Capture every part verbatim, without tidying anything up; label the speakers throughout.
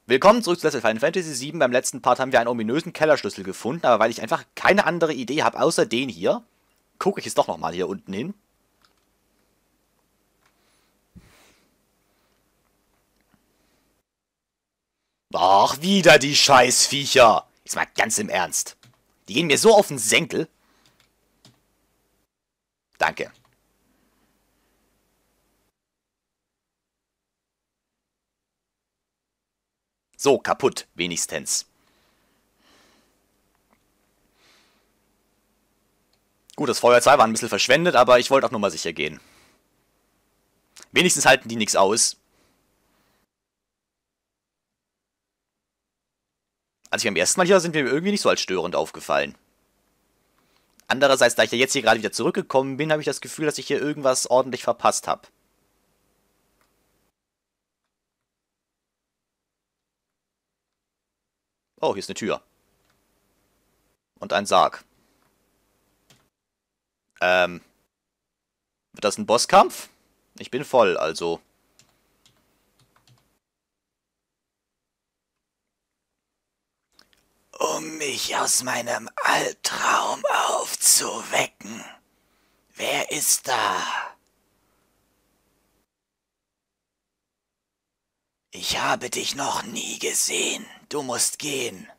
Speaker 1: Willkommen zurück zu Let's Play Final Fantasy sieben. Beim letzten Part haben wir einen ominösen Kellerschlüssel gefunden, aber weil ich einfach keine andere Idee habe, außer den hier, gucke ich jetzt doch nochmal hier unten hin. Ach, wieder die Scheißviecher. Jetzt mal ganz im Ernst. Die gehen mir so auf den Senkel. Danke. So, kaputt, wenigstens. Gut, das Feuerzeug war ein bisschen verschwendet, aber ich wollte auch nur mal sicher gehen. Wenigstens halten die nichts aus. Als ich beim ersten Mal hier war, sind mir irgendwie nicht so als störend aufgefallen. Andererseits, da ich ja jetzt hier gerade wieder zurückgekommen bin, habe ich das Gefühl, dass ich hier irgendwas ordentlich verpasst habe. Oh, hier ist eine Tür. Und ein Sarg. Ähm. Wird das ein Bosskampf? Ich bin voll, also. Um mich aus meinem Albtraum aufzuwecken. Wer ist da? Ich habe dich noch nie gesehen. Du musst gehen.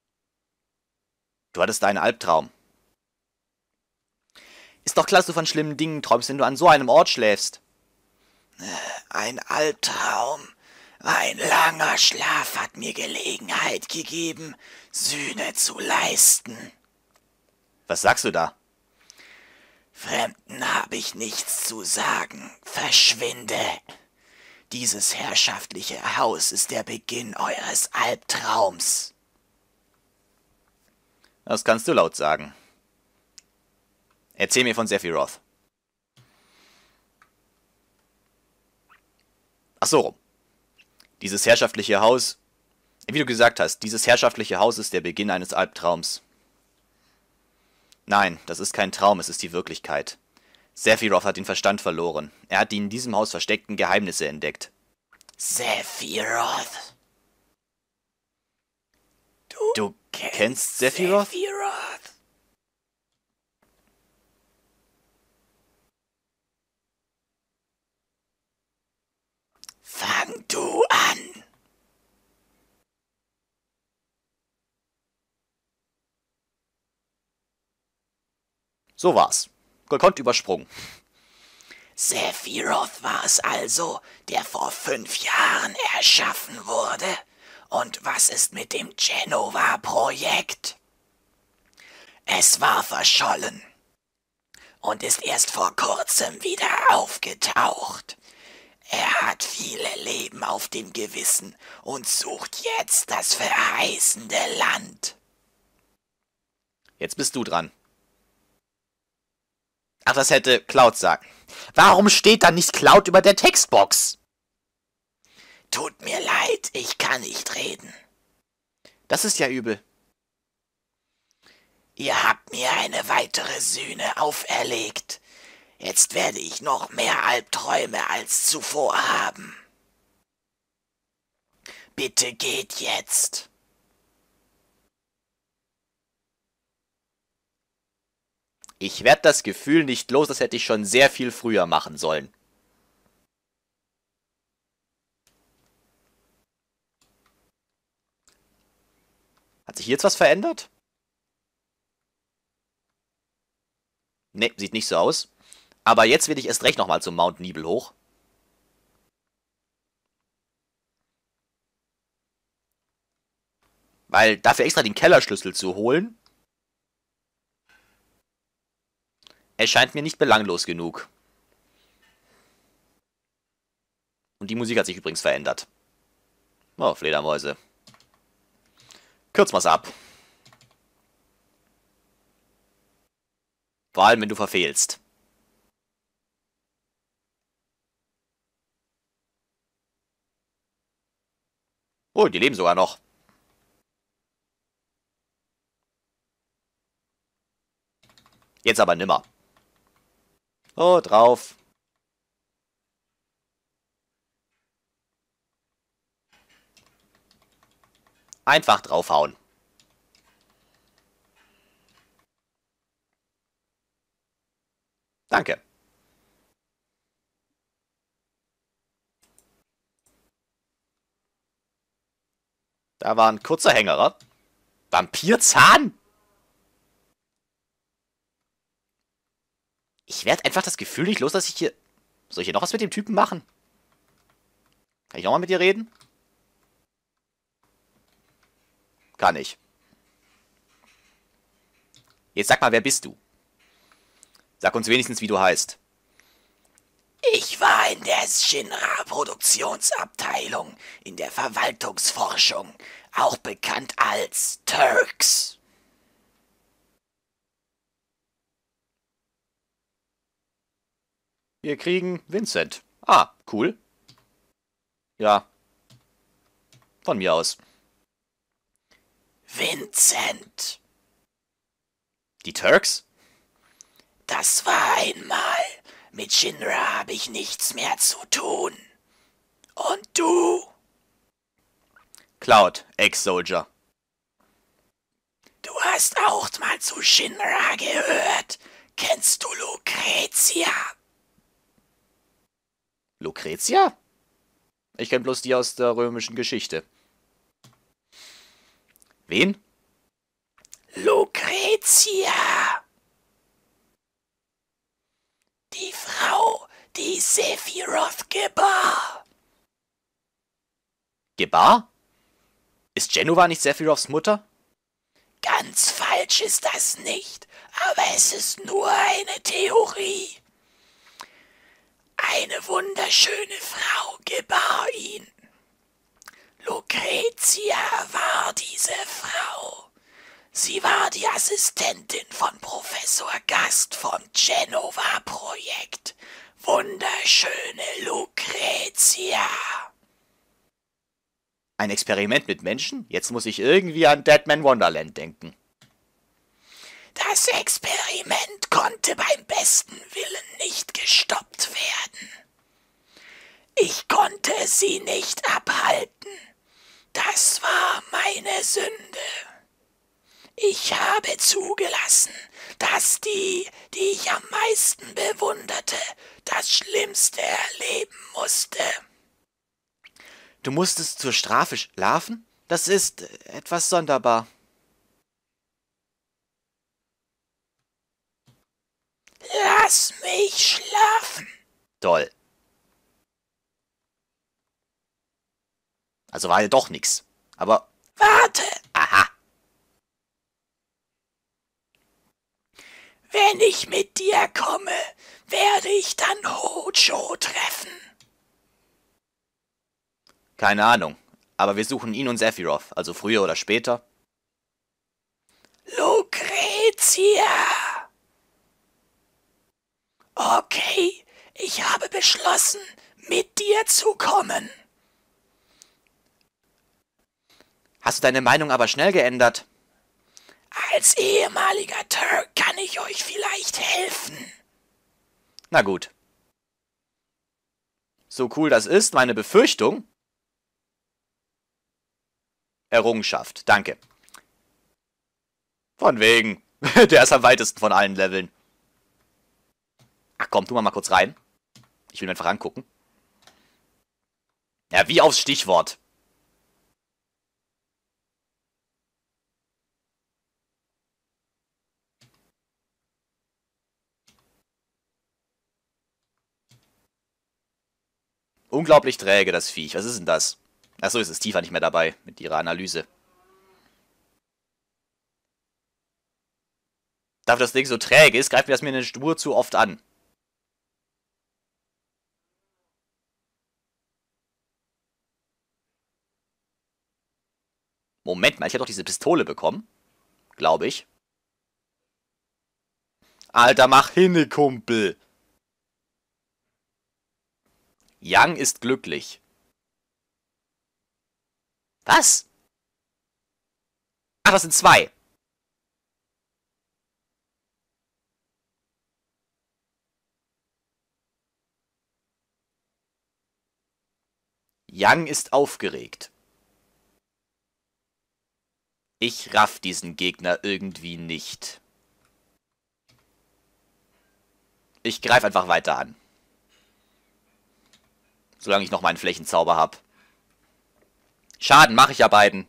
Speaker 1: Du hattest einen Albtraum. Ist doch klar, dass du von schlimmen Dingen träumst, wenn du an so einem Ort schläfst. Ein Albtraum. Ein langer Schlaf hat mir Gelegenheit gegeben, Sühne zu leisten. Was sagst du da? Fremden habe ich nichts zu sagen. Verschwinde. Dieses herrschaftliche Haus ist der Beginn eures Albtraums. Das kannst du laut sagen. Erzähl mir von Sephiroth. Ach so rum. Dieses herrschaftliche Haus, wie du gesagt hast, dieses herrschaftliche Haus ist der Beginn eines Albtraums. Nein, das ist kein Traum, es ist die Wirklichkeit. Sephiroth hat den Verstand verloren. Er hat die in diesem Haus versteckten Geheimnisse entdeckt. Sephiroth? Du, du kennst, kennst Sephiroth? Sephiroth? Fang du an! So war's. Gekonnt übersprungen. Sephiroth war es also, der vor fünf Jahren erschaffen wurde. Und was ist mit dem Jenova-Projekt? Es war verschollen und ist erst vor kurzem wieder aufgetaucht. Er hat viele Leben auf dem Gewissen und sucht jetzt das verheißende Land. Jetzt bist du dran. Ach, das hätte Cloud sagen. Warum steht da nicht Cloud über der Textbox? Tut mir leid, ich kann nicht reden. Das ist ja übel. Ihr habt mir eine weitere Sühne auferlegt. Jetzt werde ich noch mehr Albträume als zuvor haben. Bitte geht jetzt. Ich werde das Gefühl nicht los, das hätte ich schon sehr viel früher machen sollen. Hat sich hier jetzt was verändert? Ne, sieht nicht so aus. Aber jetzt will ich erst recht nochmal zum Mount Nibel hoch. Weil dafür extra den Kellerschlüssel zu holen, erscheint mir nicht belanglos genug. Und die Musik hat sich übrigens verändert. Oh, Fledermäuse. Kürz mal's ab. Vor allem, wenn du verfehlst. Oh, die leben sogar noch. Jetzt aber nimmer. Oh, drauf.
Speaker 2: Einfach draufhauen. Danke. Da war ein kurzer Hängerer. Vampirzahn? Ich werde einfach das Gefühl nicht los, dass ich hier... Soll ich hier noch was mit dem Typen machen? Kann ich auch mal mit dir reden? Kann ich. Jetzt sag mal, wer bist du? Sag uns wenigstens, wie du heißt.
Speaker 1: Ich war in der Shinra-Produktionsabteilung in der Verwaltungsforschung, auch bekannt als Turks.
Speaker 2: Wir kriegen Vincent. Ah, cool. Ja. Von mir aus.
Speaker 1: Vincent.
Speaker 2: Die Turks?
Speaker 1: Das war einmal. Mit Shinra habe ich nichts mehr zu tun. Und du?
Speaker 2: Cloud, Ex-Soldier.
Speaker 1: Du hast auch mal zu Shinra gehört. Kennst du Lucretia?
Speaker 2: Lucretia? Ich kenne bloß die aus der römischen Geschichte. Wen?
Speaker 1: Lucretia. Die Frau, die Sephiroth gebar.
Speaker 2: Gebar? Ist Jenova nicht Sephiroths Mutter?
Speaker 1: Ganz falsch ist das nicht, aber es ist nur eine Theorie. Eine wunderschöne Frau gebar ihn. Lucretia war diese Frau. Sie war die Assistentin von Professor Gast vom Genova-Projekt. Wunderschöne Lucretia.
Speaker 2: Ein Experiment mit Menschen? Jetzt muss ich irgendwie an Deadman Wonderland denken.
Speaker 1: Das Experiment konnte beim besten Willen nicht gestoppt werden. Ich konnte sie nicht abhalten. Das war meine Sünde. Ich habe zugelassen, dass die, die ich am meisten bewunderte, das Schlimmste erleben musste.
Speaker 2: Du musstest zur Strafe schlafen? Das ist etwas sonderbar.
Speaker 1: Lass mich schlafen.
Speaker 2: Toll. Also war ja doch nix. Aber...
Speaker 1: Warte.
Speaker 2: Aha.
Speaker 1: Wenn ich mit dir komme, werde ich dann Hojo treffen.
Speaker 2: Keine Ahnung. Aber wir suchen ihn und Sephiroth. Also früher oder später.
Speaker 1: Lucretia. Okay, ich habe beschlossen, mit dir zu kommen.
Speaker 2: Hast du deine Meinung aber schnell geändert?
Speaker 1: Als ehemaliger Turk kann ich euch vielleicht helfen.
Speaker 2: Na gut. So cool das ist, meine Befürchtung... Errungenschaft, danke. Von wegen. Der ist am weitesten von allen Leveln. Ach komm, tu mal mal kurz rein. Ich will mir einfach angucken. Ja, wie aufs Stichwort. Unglaublich träge, das Viech. Was ist denn das? Achso, ist es Tifa nicht mehr dabei mit ihrer Analyse. Dafür, dass das Ding so träge ist, greift mir das mir eine Spur zu oft an. Moment mal, ich habe doch diese Pistole bekommen. Glaube ich. Alter, mach hinne, Kumpel. Yang ist glücklich. Was? Ach, das sind zwei. Yang ist aufgeregt. Ich raff diesen Gegner irgendwie nicht. Ich greife einfach weiter an. Solange ich noch meinen Flächenzauber habe. Schaden mache ich ja beiden.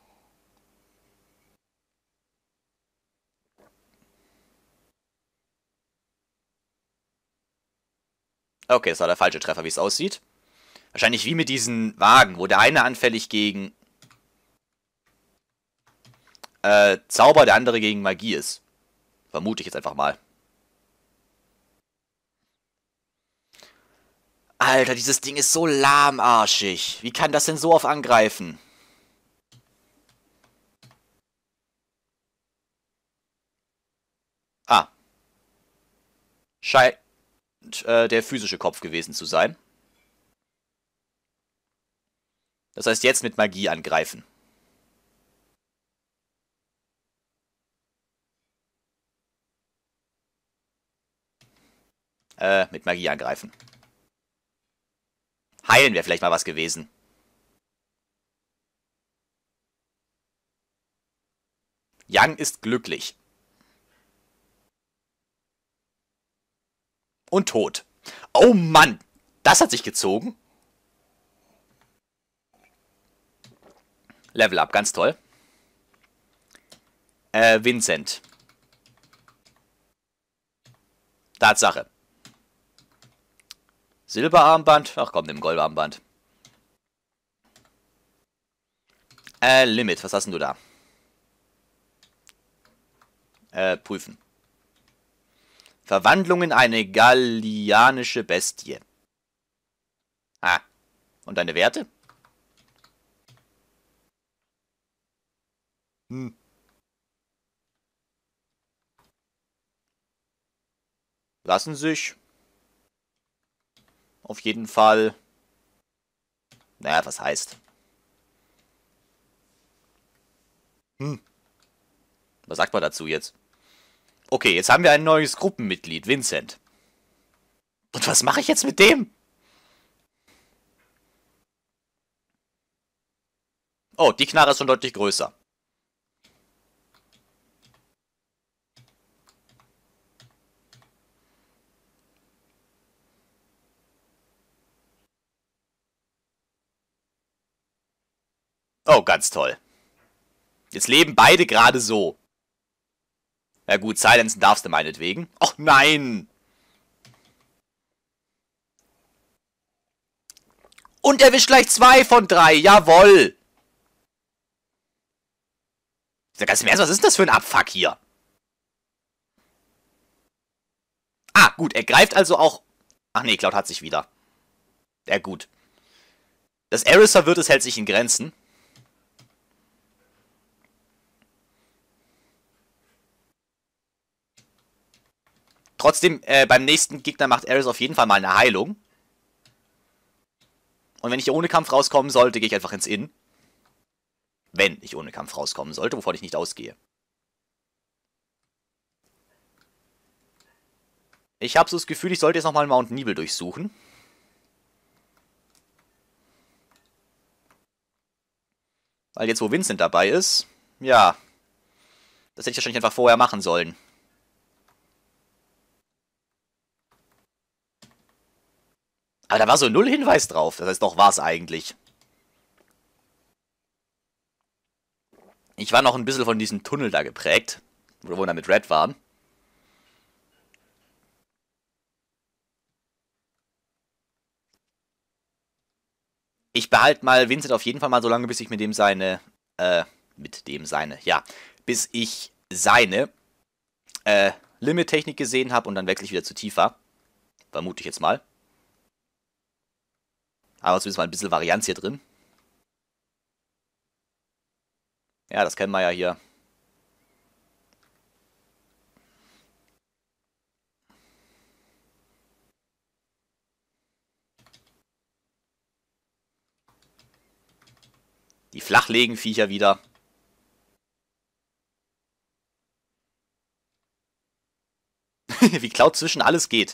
Speaker 2: Okay, das war der falsche Treffer, wie es aussieht. Wahrscheinlich wie mit diesen Wagen, wo der eine anfällig gegen äh, Zauber, der andere gegen Magie ist. Vermute ich jetzt einfach mal. Alter, dieses Ding ist so lahmarschig. Wie kann das denn so oft angreifen? Ah. Scheint äh, der physische Kopf gewesen zu sein. Das heißt, jetzt mit Magie angreifen. Äh, mit Magie angreifen. Heilen wäre vielleicht mal was gewesen. Yang ist glücklich. Und tot. Oh Mann, das hat sich gezogen. Level up, ganz toll. Äh, Vincent. Tatsache. Silberarmband. Ach komm, nimm Goldarmband. Äh, Limit. Was hast denn du da? Äh, prüfen. Verwandlung in eine gallianische Bestie. Ah. Und deine Werte? Hm. Lassen sich auf jeden Fall... Naja, was heißt? Hm. Was sagt man dazu jetzt? Okay, jetzt haben wir ein neues Gruppenmitglied, Vincent. Und was mache ich jetzt mit dem? Oh, die Knarre ist schon deutlich größer. Oh, ganz toll. Jetzt leben beide gerade so. Na gut, silenzen darfst du meinetwegen. Och nein! Und erwischt gleich zwei von drei, jawoll! Ganz im Ernst, was ist das für ein Abfuck hier? Ah, gut, er greift also auch... Ach nee, Cloud hat sich wieder. Ja, gut. Das Ares verwirrt es, hält sich in Grenzen. Trotzdem, äh, beim nächsten Gegner macht Ares auf jeden Fall mal eine Heilung. Und wenn ich hier ohne Kampf rauskommen sollte, gehe ich einfach ins Inn. Wenn ich ohne Kampf rauskommen sollte, wovon ich nicht ausgehe. Ich habe so das Gefühl, ich sollte jetzt nochmal Mount Nibel durchsuchen. Weil jetzt, wo Vincent dabei ist, ja, das hätte ich wahrscheinlich einfach vorher machen sollen. Aber da war so null Hinweis drauf. Das heißt, doch war es eigentlich. Ich war noch ein bisschen von diesem Tunnel da geprägt, wo wir da mit Red waren. Ich behalte mal Vincent auf jeden Fall mal so lange, bis ich mit dem seine, äh, mit dem seine, ja, bis ich seine, äh, Limit-Technik gesehen habe und dann wechsle ich wieder zu Tifa. Vermute ich jetzt mal. Aber zumindest mal ein bisschen Varianz hier drin. Ja, das kennen wir ja hier. Die Flachlegenviecher wieder. Wie Cloud zwischen alles geht.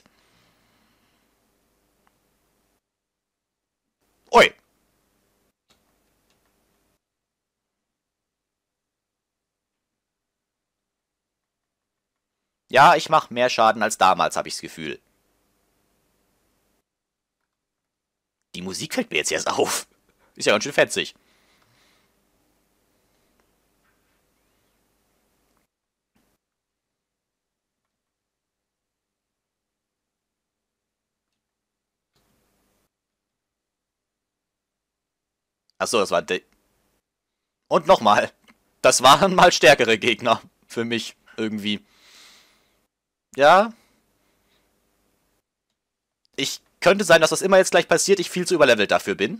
Speaker 2: Ui. Ja, ich mache mehr Schaden als damals, habe ich das Gefühl. Die Musik fällt mir jetzt erst auf. Ist ja ganz schön fetzig. Achso, das war... De Und nochmal. Das waren mal stärkere Gegner. Für mich. Irgendwie. Ja. Ich könnte sein, dass das immer jetzt gleich passiert, ich viel zu überlevelt dafür bin.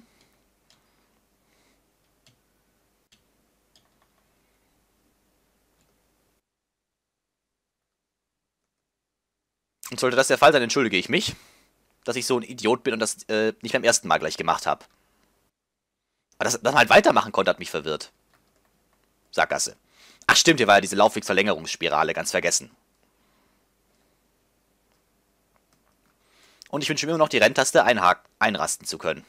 Speaker 2: Und sollte das der Fall sein, entschuldige ich mich, dass ich so ein Idiot bin und das äh, nicht beim ersten Mal gleich gemacht habe. Aber dass, dass man halt weitermachen konnte, hat mich verwirrt. Sackgasse. Ach stimmt, hier war ja diese Laufwegsverlängerungsspirale, ganz vergessen. Und ich wünsche mir immer noch die Renntaste einrasten zu können.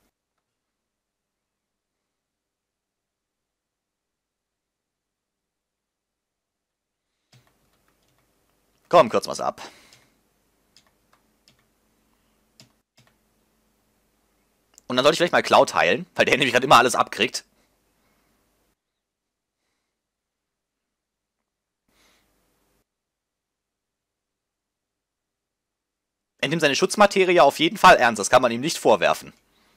Speaker 2: Komm, kürzen wir's ab. Und dann sollte ich vielleicht mal Cloud heilen, weil der nämlich gerade immer alles abkriegt. Er nimmt seine Schutzmaterie auf jeden Fall ernst, das kann man ihm nicht vorwerfen.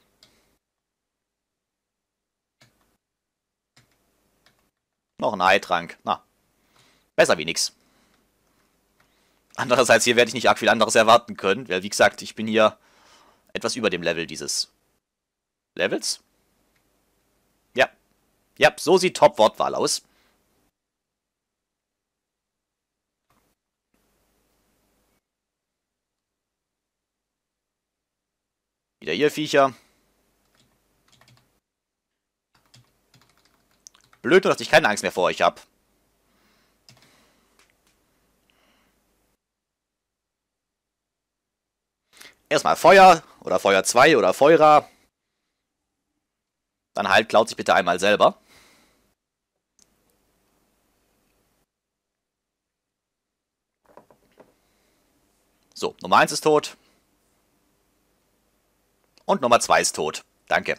Speaker 2: Noch ein Heiltrank. Na, besser wie nix. Andererseits, hier werde ich nicht arg viel anderes erwarten können, weil, wie gesagt, ich bin hier etwas über dem Level dieses Levels. Ja. Ja, so sieht Top-Wortwahl aus. Wieder ihr Viecher. Blöd nur, dass ich keine Angst mehr vor euch habe. Erstmal Feuer oder Feuer zwei oder Feuer. Dann halt, klaut sich bitte einmal selber. So, Nummer eins ist tot. Und Nummer zwei ist tot. Danke.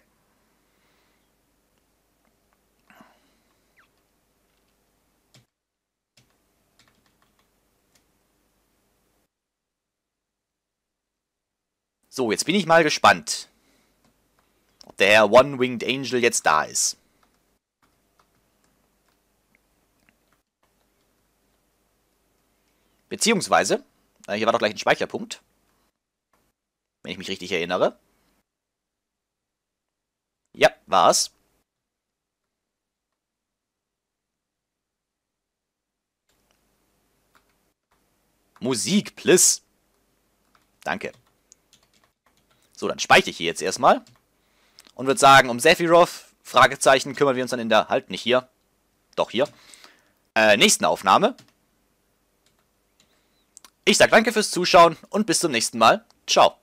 Speaker 2: So, jetzt bin ich mal gespannt, ob der Herr One-Winged Angel jetzt da ist. Beziehungsweise, äh, hier war doch gleich ein Speicherpunkt, wenn ich mich richtig erinnere. Ja, war's. Musik, please. Danke. So, dann speichere ich hier jetzt erstmal. Und würde sagen, um Sephiroth, Fragezeichen, kümmern wir uns dann in der, halt nicht hier, doch hier, äh, nächsten Aufnahme. Ich sag danke fürs Zuschauen und bis zum nächsten Mal. Ciao.